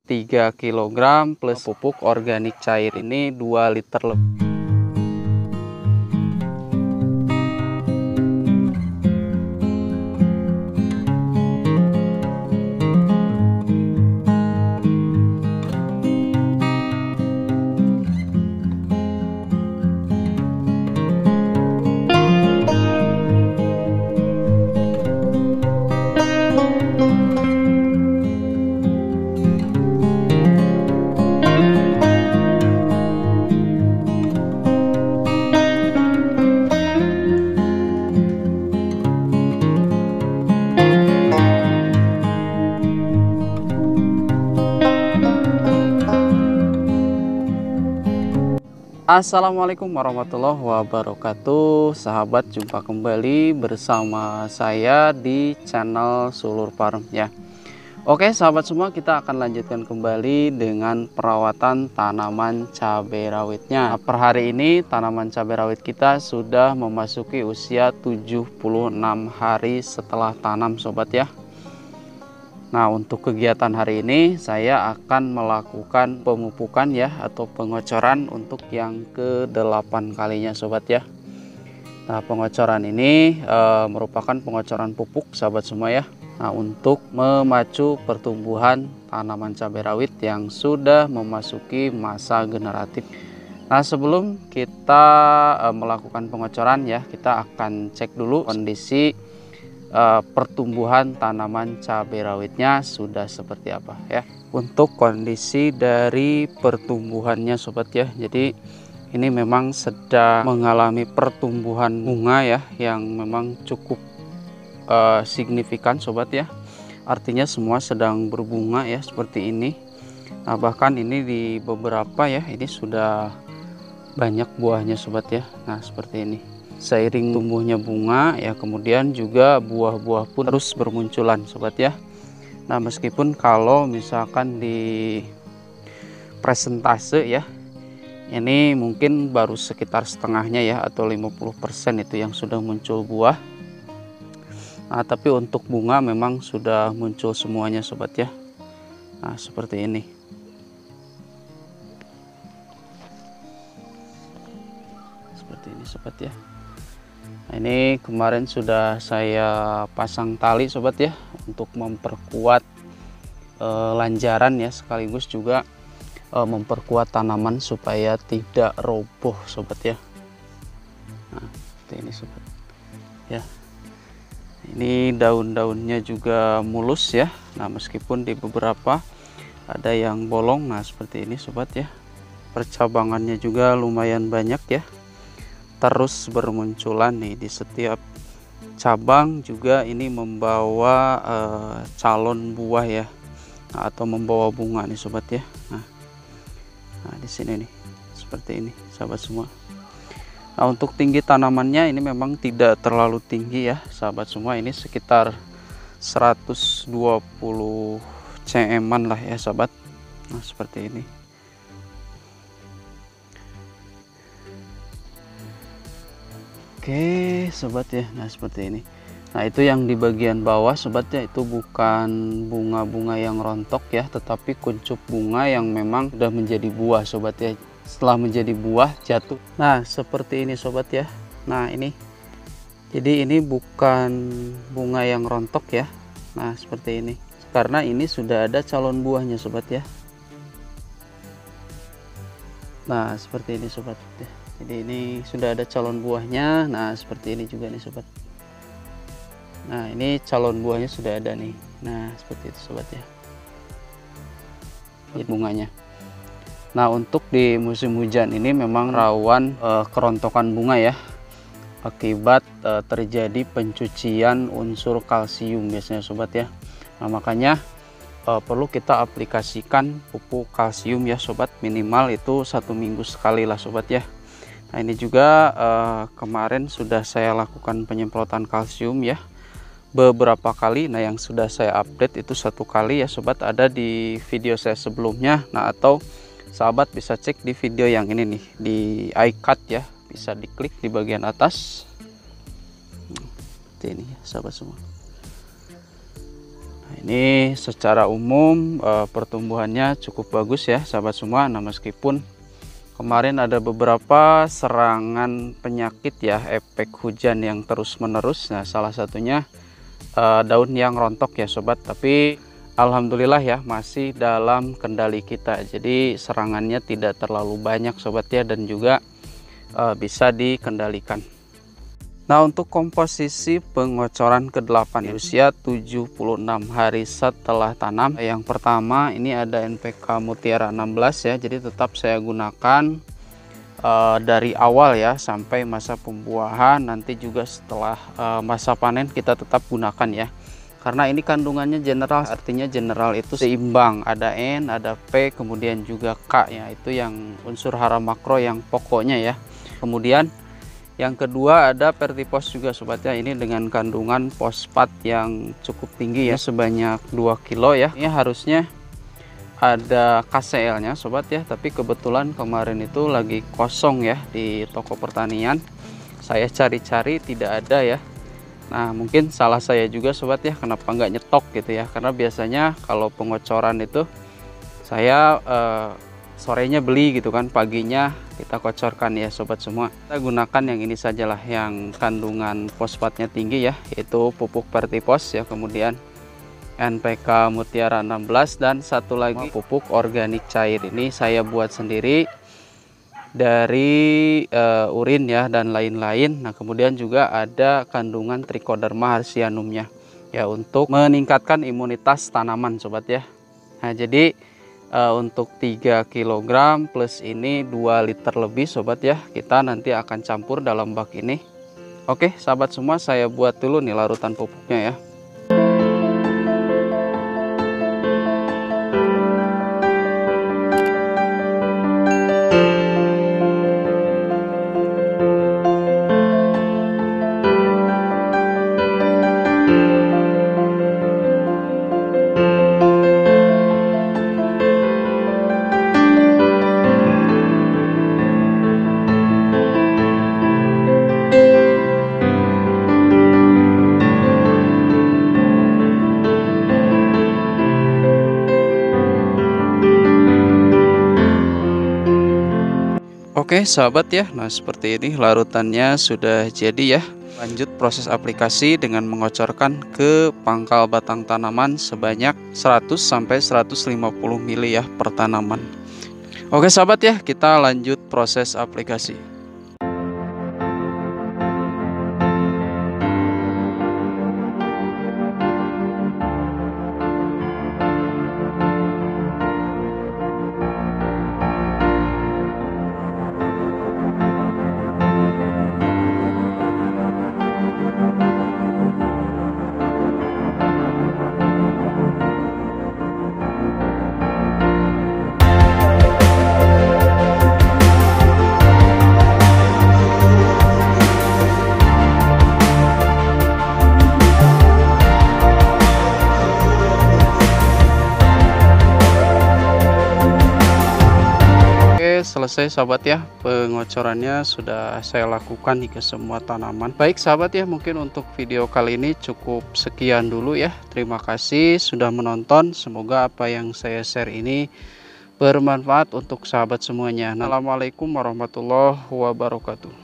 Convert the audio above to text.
3 kg plus pupuk organik cair ini 2 liter lebih. Assalamualaikum warahmatullahi wabarakatuh. Sahabat, jumpa kembali bersama saya di channel Sulur Farm ya. Oke sahabat semua, kita akan lanjutkan kembali dengan perawatan tanaman cabai rawitnya. Per hari ini tanaman cabai rawit kita sudah memasuki usia 76 hari setelah tanam sobat ya. Nah, untuk kegiatan hari ini saya akan melakukan pemupukan ya, atau pengocoran untuk yang ke-8 kalinya sobat ya. Nah, pengocoran ini merupakan pengocoran pupuk sahabat semua ya. Nah, untuk memacu pertumbuhan tanaman cabai rawit yang sudah memasuki masa generatif. Nah, sebelum kita melakukan pengocoran ya, kita akan cek dulu kondisi pertumbuhan tanaman cabai rawitnya sudah seperti apa ya. Untuk kondisi dari pertumbuhannya sobat ya, jadi ini memang sedang mengalami pertumbuhan bunga ya, yang memang cukup signifikan sobat ya. Artinya semua sedang berbunga ya, seperti ini. Nah, bahkan ini di beberapa ya, ini sudah banyak buahnya sobat ya. Nah, seperti ini. Seiring tumbuhnya bunga ya, kemudian juga buah-buah pun terus bermunculan sobat ya. Nah, meskipun kalau misalkan di presentase ya, ini mungkin baru sekitar setengahnya ya, atau 50% itu yang sudah muncul buah. Nah, tapi untuk bunga memang sudah muncul semuanya sobat ya. Nah, seperti ini. Seperti ini sobat ya. Nah, ini kemarin sudah saya pasang tali sobat ya, untuk memperkuat lanjaran ya, sekaligus juga memperkuat tanaman supaya tidak roboh sobat ya. Nah, seperti ini sobat ya. Ini daun-daunnya juga mulus ya. Nah, meskipun di beberapa ada yang bolong. Nah, seperti ini sobat ya. Percabangannya juga lumayan banyak ya, terus bermunculan nih di setiap cabang. Juga ini membawa calon buah ya, atau membawa bunga nih sobat ya. Nah, di sini nih seperti ini sahabat semua. Nah, untuk tinggi tanamannya ini memang tidak terlalu tinggi ya sahabat semua, ini sekitar 120 cm lah ya sahabat. Nah, seperti ini. Oke sobat ya, nah seperti ini. Nah, itu yang di bagian bawah sobat ya, itu bukan bunga-bunga yang rontok ya, tetapi kuncup bunga yang memang sudah menjadi buah sobat ya. Setelah menjadi buah jatuh. Nah, seperti ini sobat ya. Nah, ini jadi ini bukan bunga yang rontok ya. Nah, seperti ini, karena ini sudah ada calon buahnya sobat ya. Nah, seperti ini sobat ya. Jadi ini sudah ada calon buahnya. Nah, seperti ini juga nih sobat. Nah, ini calon buahnya sudah ada nih. Nah, seperti itu sobat ya. Ini bunganya. Nah, untuk di musim hujan ini memang rawan kerontokan bunga ya, akibat terjadi pencucian unsur kalsium biasanya sobat ya. Nah, makanya perlu kita aplikasikan pupuk kalsium ya sobat, minimal itu 1 minggu sekali lah sobat ya. Nah, ini juga kemarin sudah saya lakukan penyemprotan kalsium ya beberapa kali. Nah, yang sudah saya update itu 1 kali ya sobat, ada di video saya sebelumnya. Nah, atau sahabat bisa cek di video yang ini nih, di iCard ya, bisa diklik di bagian atas. Seperti ini ya sahabat semua. Nah, Ini secara umum pertumbuhannya cukup bagus ya sahabat semua. Nah, meskipun kemarin ada beberapa serangan penyakit ya, efek hujan yang terus menerus. Nah, salah satunya daun yang rontok ya sobat, tapi alhamdulillah ya masih dalam kendali kita. Jadi serangannya tidak terlalu banyak sobat ya, dan juga bisa dikendalikan. Nah, untuk komposisi pengocoran ke-8 usia 76 hari setelah tanam. Yang pertama ini ada NPK Mutiara 16 ya. Jadi tetap saya gunakan dari awal ya sampai masa pembuahan. Nanti juga setelah masa panen kita tetap gunakan ya. Karena ini kandungannya general, artinya general itu seimbang. Ada N, ada P, kemudian juga K ya. Itu yang unsur hara makro yang pokoknya ya. Kemudian yang kedua ada Vertipos juga sobat ya, ini dengan kandungan fosfat yang cukup tinggi ya, sebanyak 2 kilo ya. Ini harusnya ada KCL nya sobat ya, tapi kebetulan kemarin itu lagi kosong ya di toko pertanian. Saya cari-cari tidak ada ya. Nah, mungkin salah saya juga sobat ya, kenapa nggak nyetok gitu ya, karena biasanya kalau pengocoran itu saya sorenya beli gitu kan, paginya kita kocorkan ya sobat semua. Kita gunakan yang ini sajalah yang kandungan fosfatnya tinggi ya, yaitu pupuk Vertipos ya, kemudian NPK Mutiara 16, dan satu lagi pupuk organik cair. Ini saya buat sendiri dari urin ya dan lain-lain. Nah, kemudian juga ada kandungan Trichoderma Harsianumnya ya, untuk meningkatkan imunitas tanaman sobat ya. Nah, jadi untuk 3 kg plus ini 2 liter lebih sobat ya, kita nanti akan campur dalam bak ini. Oke sahabat semua, saya buat dulu nih larutan pupuknya ya. Oke sahabat ya, nah seperti ini larutannya sudah jadi ya. Lanjut proses aplikasi dengan mengocorkan ke pangkal batang tanaman sebanyak 100-150 ml ya per tanaman. Oke sahabat ya, kita lanjut proses aplikasi. Selesai sahabat ya, pengocorannya sudah saya lakukan ke semua tanaman. Baik sahabat ya, mungkin untuk video kali ini cukup sekian dulu ya. Terima kasih sudah menonton, semoga apa yang saya share ini bermanfaat untuk sahabat semuanya. Assalamualaikum warahmatullahi wabarakatuh.